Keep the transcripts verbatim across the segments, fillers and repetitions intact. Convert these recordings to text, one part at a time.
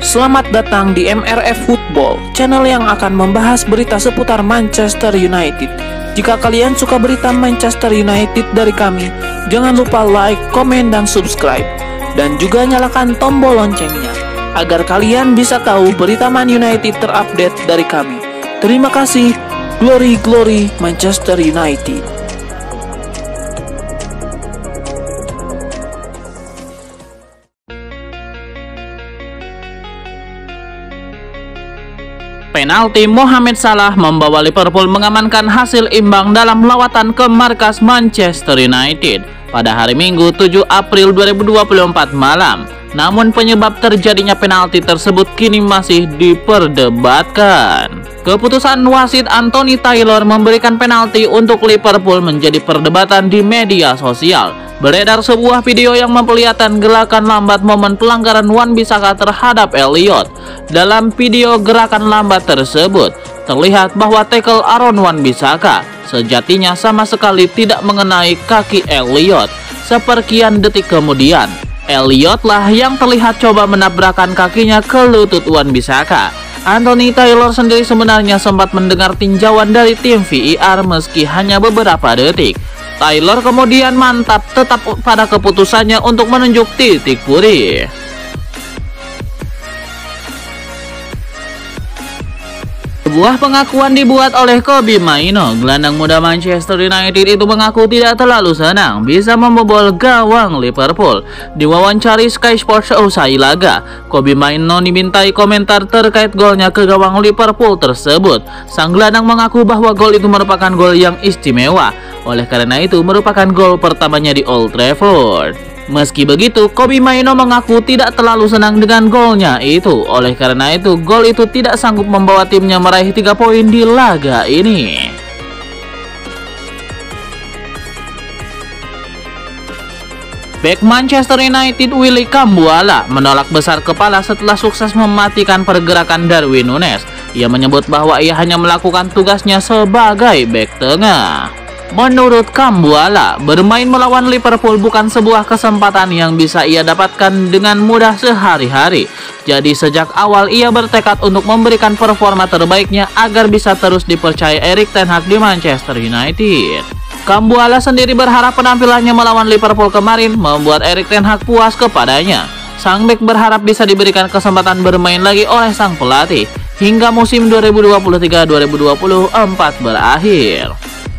Selamat datang di M R F Football, channel yang akan membahas berita seputar Manchester United. Jika kalian suka berita Manchester United dari kami, jangan lupa like, komen, dan subscribe. Dan juga nyalakan tombol loncengnya, agar kalian bisa tahu berita Man United terupdate dari kami. Terima kasih. Glory, glory Manchester United. Penalti Mohamed Salah membawa Liverpool mengamankan hasil imbang dalam lawatan ke markas Manchester United pada hari Minggu tujuh April dua ribu dua puluh empat malam. Namun penyebab terjadinya penalti tersebut kini masih diperdebatkan. Keputusan wasit Anthony Taylor memberikan penalti untuk Liverpool menjadi perdebatan di media sosial. Beredar sebuah video yang memperlihatkan gerakan lambat momen pelanggaran Wan-Bissaka terhadap Elliott. Dalam video gerakan lambat tersebut, terlihat bahwa tackle Aaron Wan-Bissaka sejatinya sama sekali tidak mengenai kaki Elliott. Seperkian detik kemudian, Elliott lah yang terlihat coba menabrakkan kakinya ke lutut Wan-Bissaka. Anthony Taylor sendiri sebenarnya sempat mendengar tinjauan dari tim V A R meski hanya beberapa detik. Taylor kemudian mantap tetap pada keputusannya untuk menunjuk titik putih. Sebuah pengakuan dibuat oleh Kobbie Mainoo. Gelandang muda Manchester United itu mengaku tidak terlalu senang bisa membobol gawang Liverpool. Diwawancari Sky Sports seusai laga, Kobbie Mainoo dimintai komentar terkait golnya ke gawang Liverpool tersebut. Sang gelandang mengaku bahwa gol itu merupakan gol yang istimewa. Oleh karena itu merupakan gol pertamanya di Old Trafford. Meski begitu, Kobbie Mainoo mengaku tidak terlalu senang dengan golnya itu. Oleh karena itu, gol itu tidak sanggup membawa timnya meraih tiga poin di laga ini. Bek Manchester United Willy Kambuala menolak besar kepala setelah sukses mematikan pergerakan Darwin Núñez. Ia menyebut bahwa ia hanya melakukan tugasnya sebagai bek tengah. Menurut Kambuala, bermain melawan Liverpool bukan sebuah kesempatan yang bisa ia dapatkan dengan mudah sehari-hari. Jadi sejak awal ia bertekad untuk memberikan performa terbaiknya agar bisa terus dipercaya Erik ten Hag di Manchester United. Kambuala sendiri berharap penampilannya melawan Liverpool kemarin membuat Erik ten Hag puas kepadanya. Sang bek berharap bisa diberikan kesempatan bermain lagi oleh sang pelatih hingga musim dua ribu dua puluh tiga dua ribu dua puluh empat berakhir.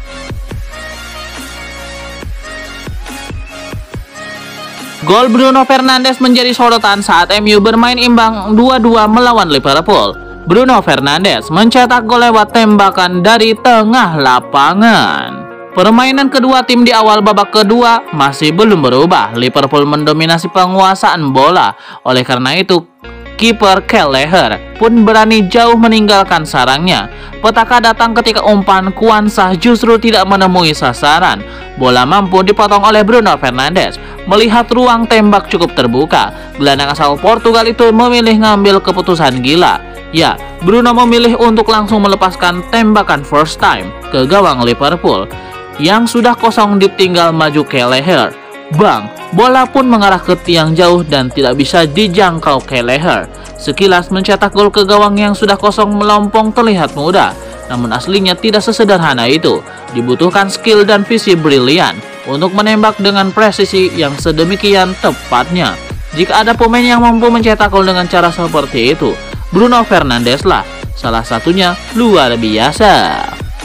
Gol Bruno Fernandes menjadi sorotan saat M U bermain imbang dua dua melawan Liverpool. Bruno Fernandes mencetak gol lewat tembakan dari tengah lapangan. Permainan kedua tim di awal babak kedua masih belum berubah. Liverpool mendominasi penguasaan bola. Oleh karena itu, kiper Kelleher pun berani jauh meninggalkan sarangnya. Petaka datang ketika umpan Quansah justru tidak menemui sasaran. Bola mampu dipotong oleh Bruno Fernandes. Melihat ruang tembak cukup terbuka, gelandang asal Portugal itu memilih ngambil keputusan gila. Ya, Bruno memilih untuk langsung melepaskan tembakan first time ke gawang Liverpool yang sudah kosong ditinggal maju Kelleher. Bang, bola pun mengarah ke tiang jauh dan tidak bisa dijangkau Kelleher. Sekilas mencetak gol ke gawang yang sudah kosong melompong terlihat mudah, namun aslinya tidak sesederhana itu. Dibutuhkan skill dan visi brilian untuk menembak dengan presisi yang sedemikian tepatnya. Jika ada pemain yang mampu mencetak gol dengan cara seperti itu, Bruno Fernandes lah salah satunya. Luar biasa.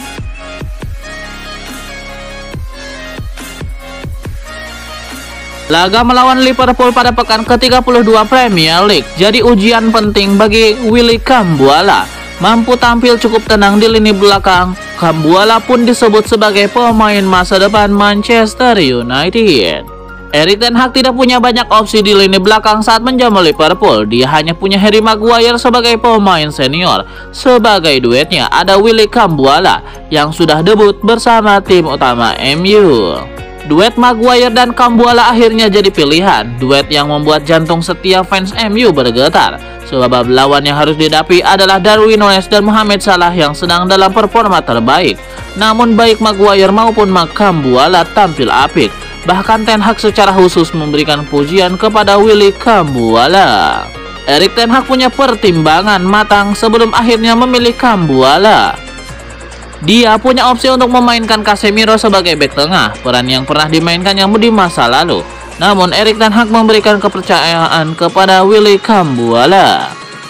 Laga melawan Liverpool pada pekan ke tiga puluh dua Premier League jadi ujian penting bagi Willy Kambuala. Mampu tampil cukup tenang di lini belakang, Kambuala pun disebut sebagai pemain masa depan Manchester United. Erik ten Hag tidak punya banyak opsi di lini belakang saat menjamu Liverpool. Dia hanya punya Harry Maguire sebagai pemain senior. Sebagai duetnya ada Willy Kambuala yang sudah debut bersama tim utama M U. Duet Maguire dan Kambuala akhirnya jadi pilihan. Duet yang membuat jantung setiap fans M U bergetar. Sebab lawan yang harus dihadapi adalah Darwin Núñez dan Mohamed Salah yang sedang dalam performa terbaik. Namun baik Maguire maupun Kambuala tampil apik. Bahkan ten Hag secara khusus memberikan pujian kepada Willy Kambuala. Erik ten Hag punya pertimbangan matang sebelum akhirnya memilih Cambuala. Dia punya opsi untuk memainkan Casemiro sebagai bek tengah, peran yang pernah dimainkannya di masa lalu. Namun Erik ten Hag memberikan kepercayaan kepada Willy Cambuala.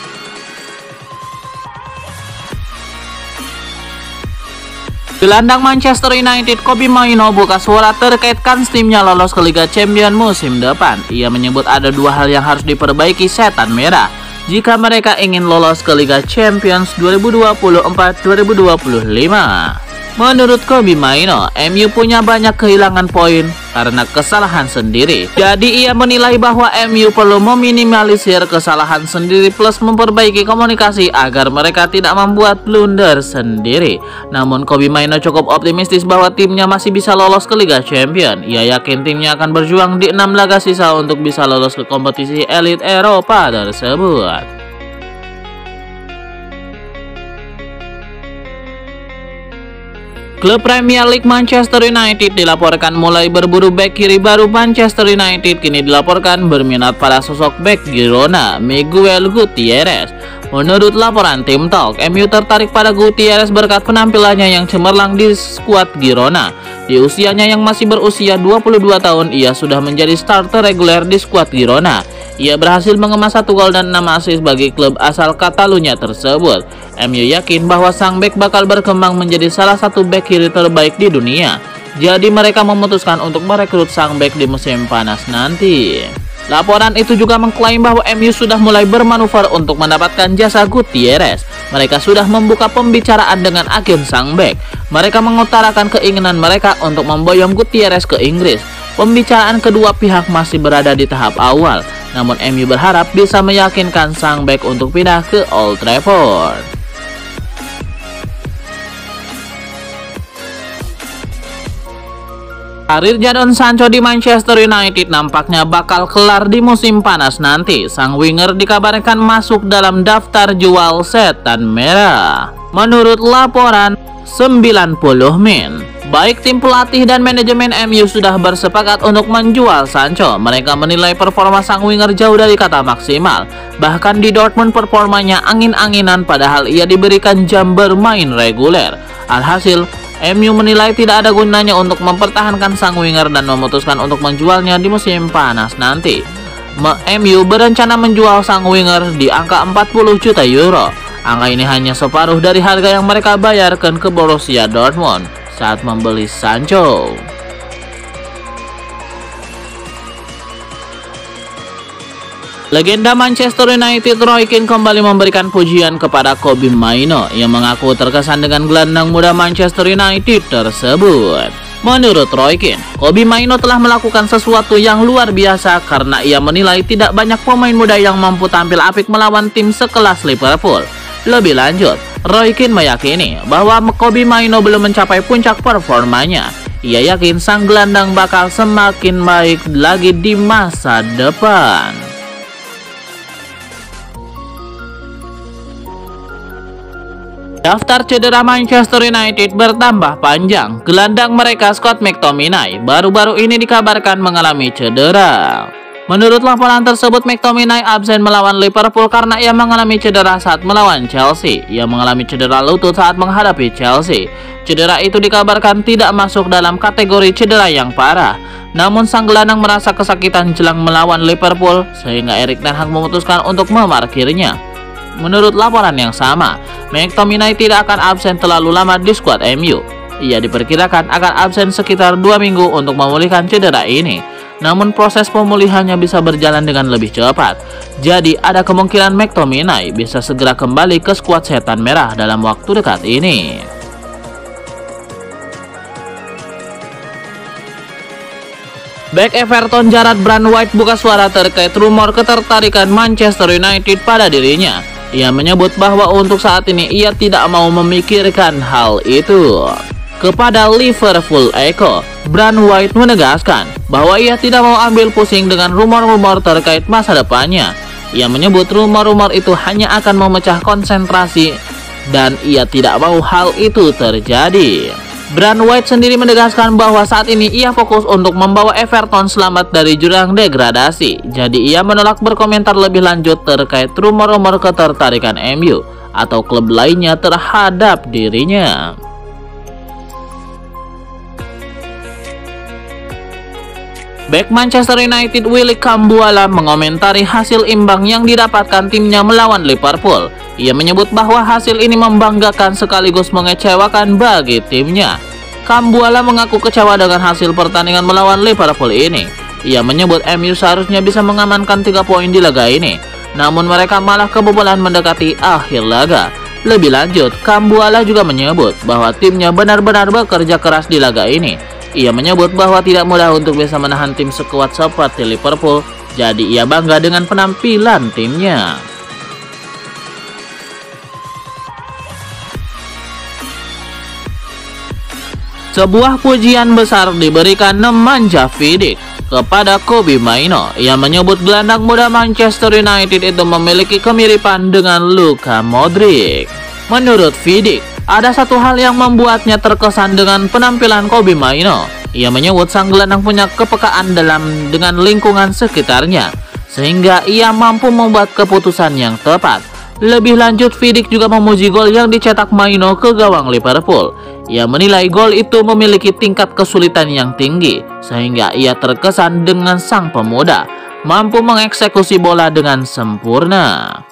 Gelandang Manchester United Kobbie Mainoo buka suara terkait kans timnya lolos ke Liga Champions musim depan. Ia menyebut ada dua hal yang harus diperbaiki Setan Merah jika mereka ingin lolos ke Liga Champions dua ribu dua puluh empat dua ribu dua puluh lima. Menurut Kobbie Mainoo, M U punya banyak kehilangan poin karena kesalahan sendiri. Jadi ia menilai bahwa M U perlu meminimalisir kesalahan sendiri plus memperbaiki komunikasi agar mereka tidak membuat blunder sendiri. Namun Kobbie Mainoo cukup optimistis bahwa timnya masih bisa lolos ke Liga Champions. Ia yakin timnya akan berjuang di enam laga sisa untuk bisa lolos ke kompetisi elit Eropa tersebut. Klub Premier League Manchester United dilaporkan mulai berburu bek kiri baru. Manchester United kini dilaporkan berminat pada sosok bek Girona, Miguel Gutierrez. Menurut laporan Tim Talk, M U tertarik pada Gutierrez berkat penampilannya yang cemerlang di skuad Girona. Di usianya yang masih berusia dua puluh dua tahun, ia sudah menjadi starter reguler di skuad Girona. Ia berhasil mengemas satu gol dan enam assist bagi klub asal Catalunya tersebut. M U yakin bahwa sang bek bakal berkembang menjadi salah satu bek kiri terbaik di dunia. Jadi mereka memutuskan untuk merekrut sang bek di musim panas nanti. Laporan itu juga mengklaim bahwa M U sudah mulai bermanuver untuk mendapatkan jasa Gutierrez. Mereka sudah membuka pembicaraan dengan agen sang bek. Mereka mengutarakan keinginan mereka untuk memboyong Gutierrez ke Inggris. Pembicaraan kedua pihak masih berada di tahap awal. Namun M U berharap bisa meyakinkan sang bek untuk pindah ke Old Trafford. Karir Jadon Sancho di Manchester United nampaknya bakal kelar di musim panas nanti. Sang winger dikabarkan masuk dalam daftar jual Setan Merah. Menurut laporan sembilan puluh min, baik tim pelatih dan manajemen M U sudah bersepakat untuk menjual Sancho. Mereka menilai performa sang winger jauh dari kata maksimal. Bahkan di Dortmund performanya angin-anginan padahal ia diberikan jam bermain reguler. Alhasil M U menilai tidak ada gunanya untuk mempertahankan sang winger dan memutuskan untuk menjualnya di musim panas nanti. M U berencana menjual sang winger di angka empat puluh juta euro. Angka ini hanya separuh dari harga yang mereka bayarkan ke Borussia Dortmund saat membeli Sancho. Legenda Manchester United Roy Keane kembali memberikan pujian kepada Kobbie Mainoo yang mengaku terkesan dengan gelandang muda Manchester United tersebut. Menurut Roy Keane, Kobbie Mainoo telah melakukan sesuatu yang luar biasa karena ia menilai tidak banyak pemain muda yang mampu tampil apik melawan tim sekelas Liverpool. Lebih lanjut, Roy Keane meyakini bahwa Kobbie Mainoo belum mencapai puncak performanya. Ia yakin sang gelandang bakal semakin baik lagi di masa depan. Daftar cedera Manchester United bertambah panjang. Gelandang mereka Scott McTominay baru-baru ini dikabarkan mengalami cedera. Menurut laporan tersebut, McTominay absen melawan Liverpool karena ia mengalami cedera saat melawan Chelsea. Ia mengalami cedera lutut saat menghadapi Chelsea. Cedera itu dikabarkan tidak masuk dalam kategori cedera yang parah. Namun sang gelandang merasa kesakitan jelang melawan Liverpool sehingga Erik ten Hag memutuskan untuk memarkirnya. Menurut laporan yang sama, McTominay tidak akan absen terlalu lama di skuad M U. Ia diperkirakan akan absen sekitar dua minggu untuk memulihkan cedera ini. Namun proses pemulihannya bisa berjalan dengan lebih cepat. Jadi ada kemungkinan McTominay bisa segera kembali ke skuad Setan Merah dalam waktu dekat ini. Bek Everton Jarrad Branthwaite buka suara terkait rumor ketertarikan Manchester United pada dirinya. Ia menyebut bahwa untuk saat ini ia tidak mau memikirkan hal itu. Kepada Liverpool Echo, Branthwaite menegaskan bahwa ia tidak mau ambil pusing dengan rumor-rumor terkait masa depannya. Ia menyebut rumor-rumor itu hanya akan memecah konsentrasi dan ia tidak mau hal itu terjadi. Brand White sendiri menegaskan bahwa saat ini ia fokus untuk membawa Everton selamat dari jurang degradasi. Jadi ia menolak berkomentar lebih lanjut terkait rumor-rumor ketertarikan M U atau klub lainnya terhadap dirinya. Bek Manchester United Willy Kambuala mengomentari hasil imbang yang didapatkan timnya melawan Liverpool. Ia menyebut bahwa hasil ini membanggakan sekaligus mengecewakan bagi timnya. Kambuala mengaku kecewa dengan hasil pertandingan melawan Liverpool ini. Ia menyebut M U seharusnya bisa mengamankan tiga poin di laga ini, namun mereka malah kebobolan mendekati akhir laga. Lebih lanjut, Kambuala juga menyebut bahwa timnya benar-benar bekerja keras di laga ini. Ia menyebut bahwa tidak mudah untuk bisa menahan tim sekuat seperti Liverpool, jadi ia bangga dengan penampilan timnya. Sebuah pujian besar diberikan Nemanja Vidic kepada Kobbie Mainoo. Ia menyebut gelandang muda Manchester United itu memiliki kemiripan dengan Luka Modric. Menurut Vidic, ada satu hal yang membuatnya terkesan dengan penampilan Kobbie Mainoo. Ia menyebut sang gelandang punya kepekaan dalam dengan lingkungan sekitarnya, sehingga ia mampu membuat keputusan yang tepat. Lebih lanjut, Vidic juga memuji gol yang dicetak Mainoo ke gawang Liverpool. Ia menilai gol itu memiliki tingkat kesulitan yang tinggi, sehingga ia terkesan dengan sang pemuda mampu mengeksekusi bola dengan sempurna.